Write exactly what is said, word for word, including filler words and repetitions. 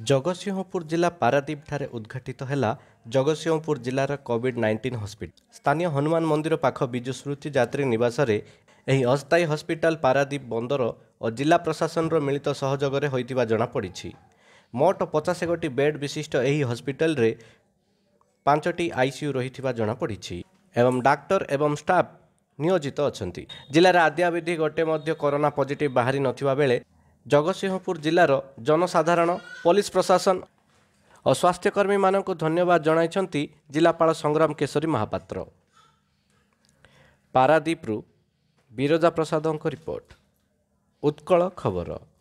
जगतसिंहपुर जिला पारादीप ठारे उद्घाटित है जगतसिंहपुर जिलार कोविड नाइंटीन हॉस्पिटल। स्थानीय हनुमान मंदिर पाख विजु श्रुति यात्री निवास रे एही अस्थायी हॉस्पिटल पारादीप बंदर और जिला प्रशासन रो मिलित सहयोग रे होइतिबा जणा पड़िछि। मोट पचास गोटी बेड विशिष्ट एही हॉस्पिटल रे पांचटी आईसीयू रहिथिबा जणा पड़िछि एवं डाक्टर एवं स्टाफ नियोजित अछंती। जिलार आद्याविधि गोटे मध्य कोरोना पॉजिटिव बाहरी नथिबा बेले जगतसिंहपुर जिलार जनसाधारण पुलिस प्रशासन और स्वास्थ्यकर्मी मानक धन्यवाद जणाइछंती जिलापाल संग्राम केशरी महापात्र। पारादीपरू बिरजा प्रसादों रिपोर्ट, उत्कल खबर।